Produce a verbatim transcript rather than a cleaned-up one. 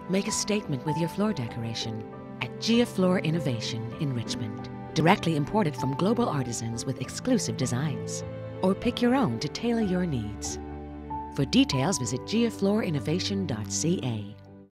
Make a statement with your floor decoration at Jia Floor Innovation in Richmond. Directly imported from global artisans with exclusive designs. Or pick your own to tailor your needs. For details, visit gia floor innovation dot c a.